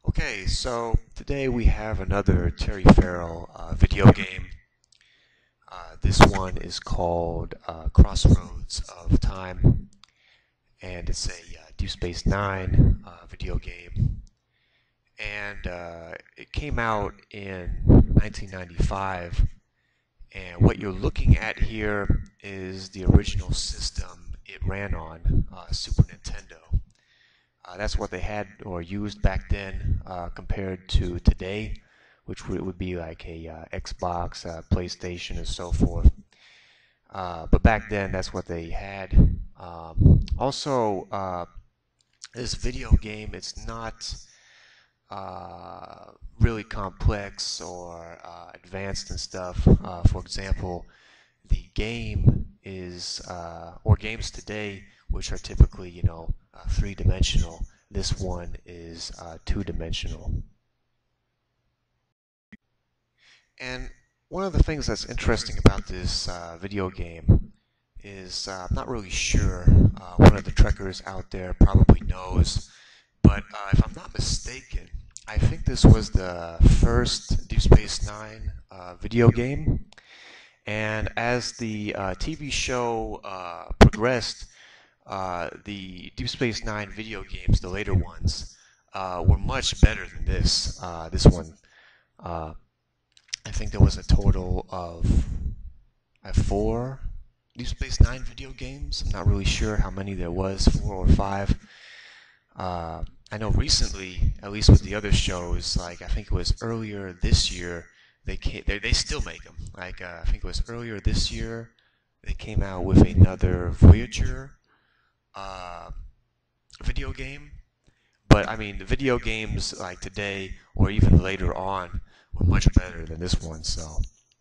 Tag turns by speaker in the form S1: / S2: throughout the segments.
S1: Okay, so today we have another Terry Farrell video game. This one is called Crossroads of Time, and it's a Deep Space Nine video game. And it came out in 1995, and what you're looking at here is the original system it ran on, Super Nintendo. That's what they had or used back then compared to today, which would be like a Xbox, PlayStation, and so forth. But back then, that's what they had. Also, this video game, it's not really complex or advanced and stuff. For example, the game is, or games today, which are typically, three-dimensional. This one is two-dimensional. And one of the things that's interesting about this video game is I'm not really sure. One of the trekkers out there probably knows, but if I'm not mistaken, I think this was the first Deep Space Nine video game. And as the TV show progressed, the Deep Space Nine video games, the later ones, were much better than this. This one, I think there was a total of 4 Deep Space Nine video games. I'm not really sure how many there was, 4 or 5. I know recently, at least with the other shows, like I think it was earlier this year, they still make them. Like I think it was earlier this year, they came out with another Voyager video game. But I mean, the video games like today or even later on were much better than this one. So.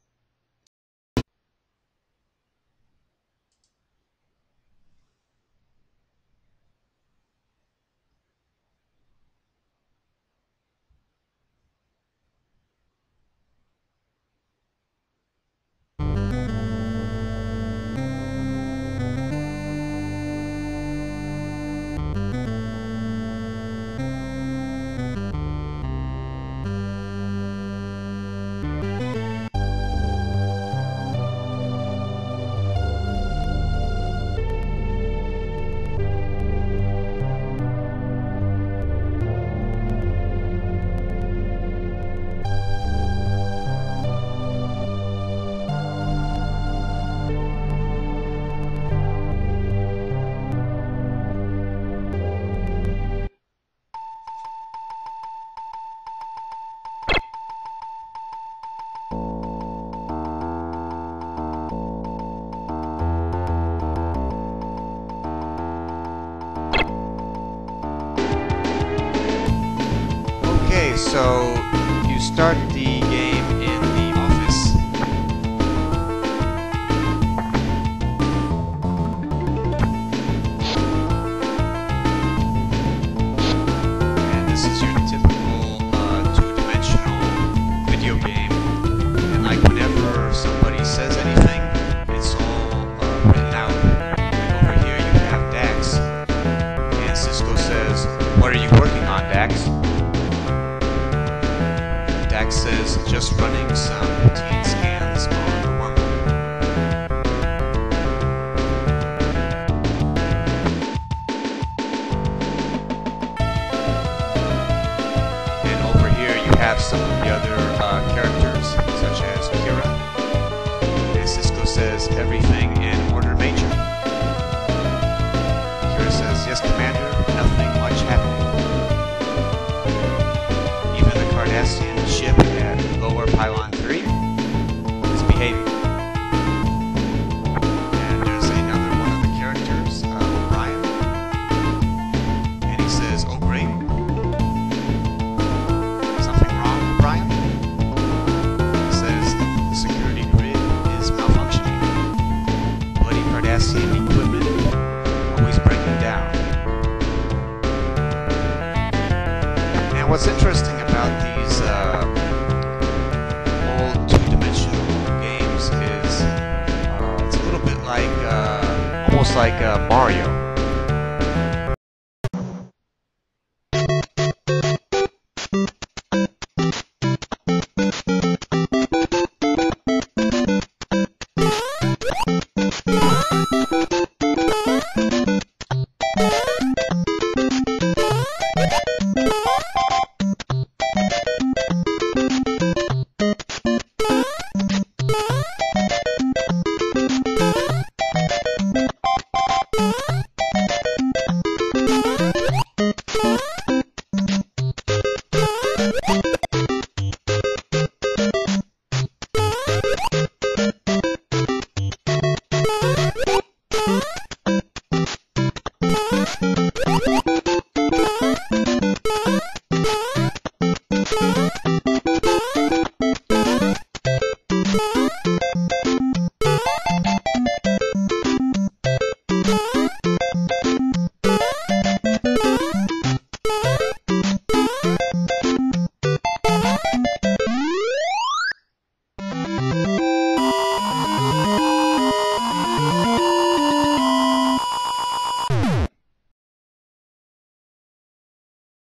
S1: So you start the game in the office. And this is your typical two-dimensional video game. And like whenever somebody says anything, it's all written out. Like over here you have Dax. And Cisco says, "What are you working on, Dax?" Dax says, "Just running some routine scans on the wormhole." And over here you have some of the other characters, such as Kira. And Cisco says, "Everything in order, Major." Kira says, "Yes, Commander, nothing much happening." Even the Cardassian ship at lower pylon 3 is behaving. And there's another one of the characters, O'Brien. And he says, "Oh great. Something wrong, O'Brien?" He says, "The security grid is malfunctioning. Bloody Cardassian equipment always breaking down." And what's interesting about these old two-dimensional games is it's a little bit like, almost like Mario.